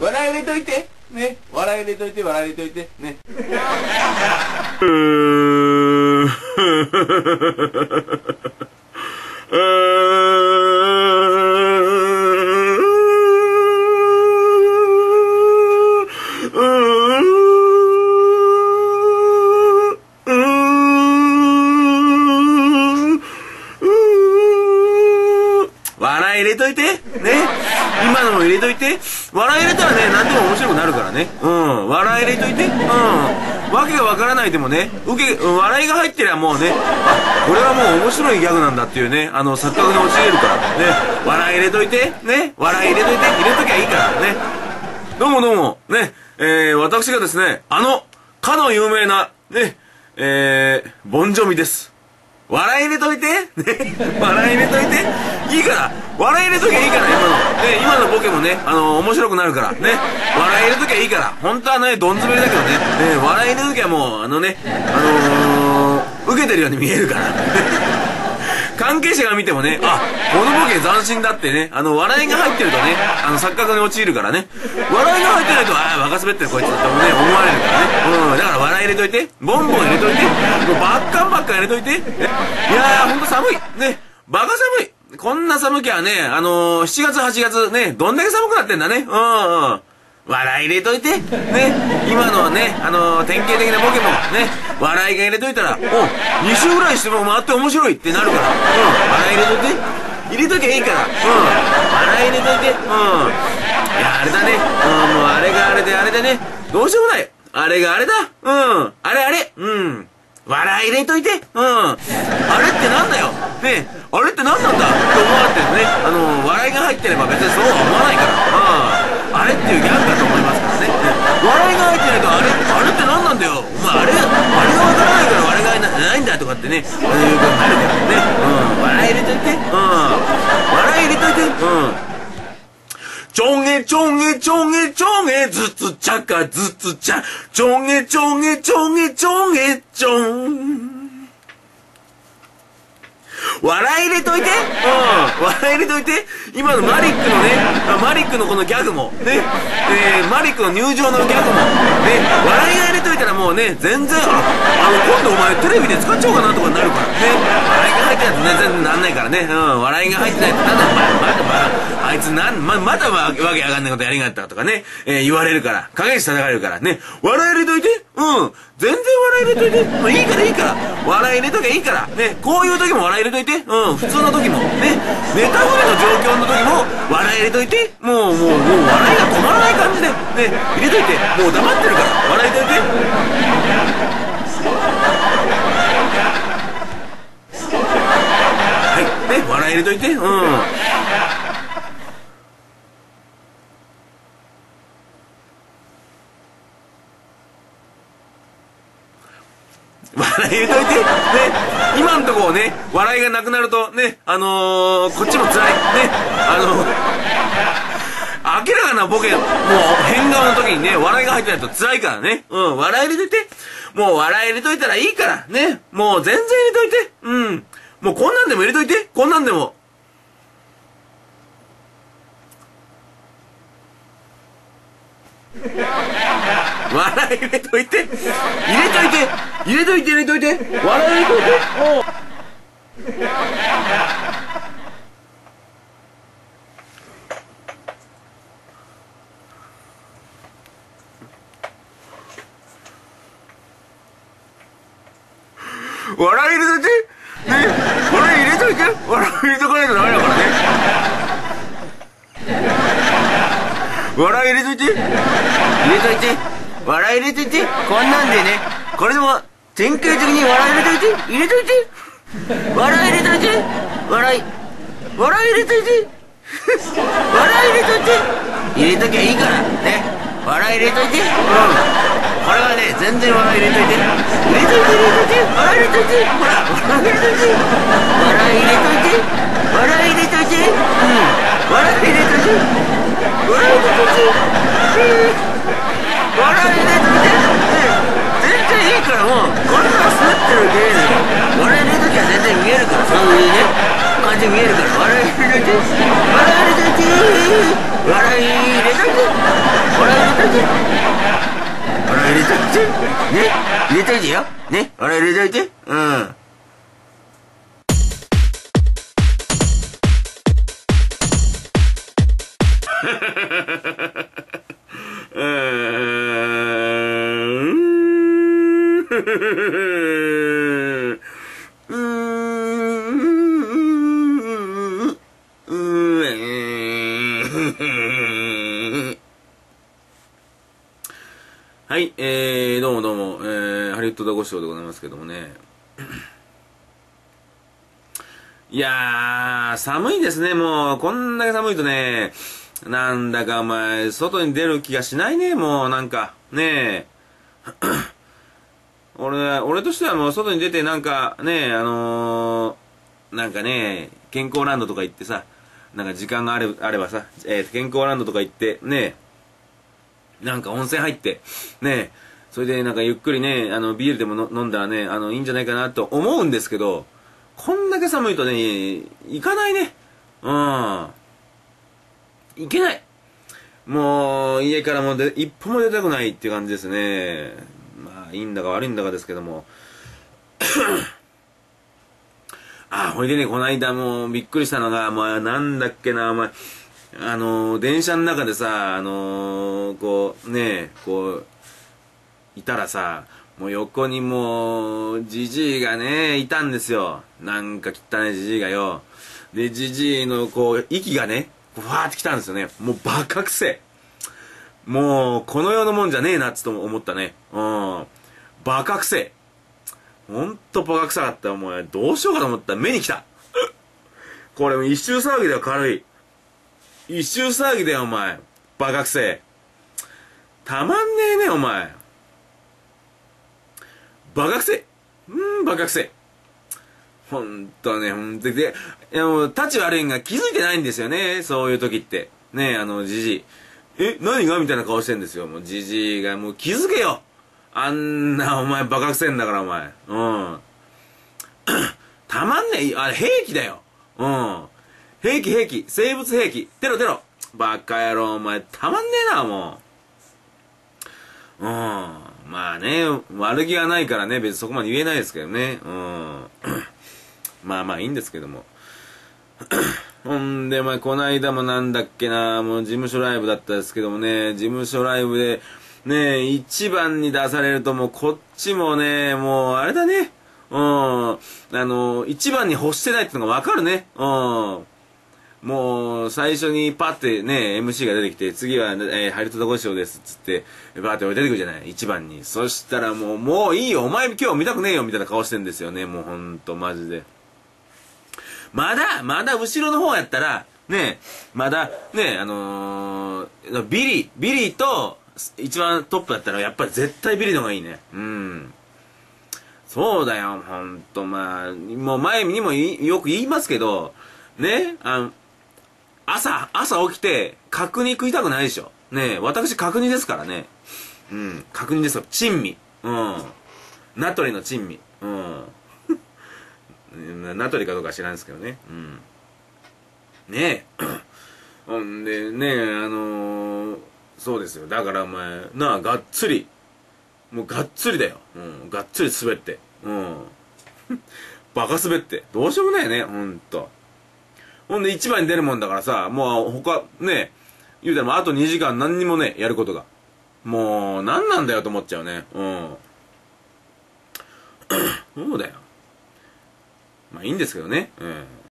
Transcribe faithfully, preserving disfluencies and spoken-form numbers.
笑い入れといてね、笑い入れといて、笑い入れといてね。うーん。うーん。笑い入れといてね。今のも入れといて。笑い入れたらね、何でも面白くなるからね。うん。笑い入れといて。うん。わけがわからないでもね、受け、笑いが入ってりゃもうね、あ、これはもう面白いギャグなんだっていうね、あの、錯覚に陥れるから。ね。笑い入れといて。ね。笑い入れといて。入れときゃいいからね。どうもどうも。ね。えー、私がですね、あの、かの有名な、ね、えー、ボンジョビです。笑い入れといてね。笑い入れといていいから笑い入れときゃいいから今の。ね、今のボケもね、あのー、面白くなるから。ね。笑い入れときゃいいから。本当はね、どんずべりだけどね。ね、笑い入れときゃもう、あのね、あのー、受けてるように見えるから。関係者が見てもね、あ、このボケ斬新だってね、あの、笑いが入ってるとね、あの、錯覚に陥るからね。笑いが入ってないと、ああ、バカ滑ってるこいつだってもね、思われるからね。うん、だから笑い入れといて、ボンボン入れといて、もうバッカンバッカン入れといて、ね、いやー、ほんと寒い。ね、バカ寒い。こんな寒きゃね、あのー、しちがつはちがつね、どんだけ寒くなってんだね。うん、うん。笑い入れといて、ね、今のね、あのー、典型的なボケも、ね、笑いが入れといたら、おに週ぐらいしても回って面白いってなるから、うん、笑い入れといて、入れときゃいいから、うん、笑い入れといて、うん、いや、あれだね、うん、もうあれがあれであれでね、どうしようもない、あれがあれだ、うん、あれあれ、うん、笑い入れといて、うん、あれってなんだよ、ね、あれってなんなんだって思われてるね、あのー、笑いが入ってれば別にそうは思わないから、うん、あれっていうギャグだと思いますからね。笑いが入ってないと、あれ、あれって何なんだよ。お前、あれ、あれがわからないから笑いがないんだとかってね、そういうことになるからね。うん、笑い入れといて。うん。笑い入れといて。うん。ちょんげちょんげちょんげちょんげずつちゃかずつちゃ。ちょんげちょんげちょんげちょんげちょん。笑い入れといて、うん、笑い入れといて、今のマリックのね、マリックのこのギャグも、ね、えー、マリックの入場のギャグも、ね、笑いが入れといたらもうね、全然、あ、あの、今度お前テレビで使っちゃおうかなとかになるから、ね、笑いが入ってないと全然なんないからね、うん、笑いが入ってないと、なんだ、ま、まだ、ま、あいつなん、ま、まだわけわけわかんないことやりがったとかね、えー、言われるから、影石叩かれるからね、笑い入れといて、うん、全然笑い入れといて、もういいからいいから、笑い入れときゃいいから、ね、こういう時も笑い入れといて、うん、普通の時も、ね、ネタ振りの状況の時も、笑い入れといて、もう、もう、もう、笑いが止まらない感じで、ね、入れといて、もう黙ってるから、笑いといて。はい、ね、笑い入れといて、うん。笑い入れといて、ね、今んとこね、笑いがなくなると、ね、あのー、こっちも辛い、ね、あのー、明らかなボケ、もう変顔の時にね、笑いが入ってないと辛いからね、うん、笑い入れといて、もう笑い入れといたらいいから、ね、もう全然入れといて、うん、もうこんなんでも入れといて、こんなんでも。笑い入れといて、入れといて、入れといて、入れといて、笑い入れといて、おう。笑い入れといて、ね、笑い入れといて、笑い入れとかないとダメだからね。笑い入れといて、入れといて、笑い入れといて、こんなんでね、これでも典型的に笑い入れといて、入れといて、笑い入れといて、笑い、笑い入れといて、笑い入れといて、入れときゃいいからね、笑い入れといて、うん、これはね、全然笑い入れといて、入れといて、入れといて、笑い入れといて、ほら、笑い入れといて、笑い入れといて、笑い入れといて、うん、笑い入れといて、笑い入れといて、笑い入れといて、全然いいからもう、こんな滑ってる芸で、笑い入れときは全然見えるから、そういうね、感感じ見えるから笑い入れといて、笑い入れといて、笑い入れといて、笑い入れといて、笑い入れといて、ね、入れといてよ、ね、笑い入れといて、うん。うーん。はい、えー、どうもどうも、えー、ハリウッドザコシショウでございますけどもね。いやー、寒いですね、もう。こんだけ寒いとね、なんだかお前、外に出る気がしないね、もう、なんか、ねえ。俺、俺としてはもう外に出てなんか、ねえ、あのー、なんかね、健康ランドとか行ってさ、なんか時間があれあればさ、えー、健康ランドとか行って、ねえ、なんか温泉入って、ねえ、それでなんかゆっくりね、あの、ビールでもの飲んだらね、あの、いいんじゃないかなと思うんですけど、こんだけ寒いとね、行かないね。うん。行けない。もう、家からもで一歩も出たくないっていう感じですね。まあ、いいんだか悪いんだかですけども。あ、ほいでね、この間もうびっくりしたのが、まあ、なんだっけな、お前、あのー、電車の中でさ、あのー、こう、ね、こう、いたらさ、もう横にもう、じじいがね、いたんですよ。なんか汚いじじいがよ。で、じじいのこう、息がね、ふわーってきたんですよね。もうバカくせえ。もう、この世のもんじゃねえなっつと思ったね。うん。バカくせえ。ほんとバカくさかったよ。お前、どうしようかと思ったら目に来た。これ一周騒ぎだよ、軽い。一周騒ぎだよ、お前。バカくせえ。たまんねえね、お前。バカくせえ。うん、バカくせえ。ほんとね、ほんとで、いやもう、立ち悪いんが気づいてないんですよね、そういう時って。ねえ、あの、じじい。え、何がみたいな顔してんですよ。もう、じじいが、もう気づけよ。あんな、お前、バカくせえんだから、お前。うん。たまんねえ。あれ、兵器だよ。うん。兵器、兵器。生物兵器。テロ、テロ。バカ野郎、お前、たまんねえな、もう。うん。まあね、悪気はないからね、別にそこまで言えないですけどね。うん。まあまあいいんですけども。ほんで、まあ、こないだもなんだっけな、もう事務所ライブだったですけどもね、事務所ライブで、ね、一番に出されるともうこっちもね、もうあれだね。うん。あの、一番に欲してないってのがわかるね。うん。もう、最初にパッてね、エムシー が出てきて、次は、えー、ハリウッドザコシショウです、つって、バーって出てくるじゃない、一番に。そしたらもう、もういいよ、お前今日見たくねえよ、みたいな顔してんですよね、もうほんと、マジで。まだ、まだ後ろの方やったら、ね、まだ、ね、あのー、ビリー、ビリーと、一番トップだったら、やっぱり絶対ビリーの方がいいね。うん。そうだよ、ほんと、まあ、もう前にもよく言いますけど、ね、あの、朝、朝起きて、角煮食いたくないでしょ。ねえ、私角煮ですからね。うん、角煮ですよ。珍味。うん。名取の珍味。うん。名取かどうか知らんですけどね。うん。ねえ。ほんで、ねえ、あのー、そうですよ。だからお前、なあ、がっつり。もうがっつりだよ。うん。がっつり滑って。うん。バカ滑って。どうしようもないよね、ほんと。ほんで一番に出るもんだからさ、もう他、ね、言うてもあとにじかん何にもね、やることが。もう、何なんだよと思っちゃうね。うん。そうだよ。まあいいんですけどね。うん。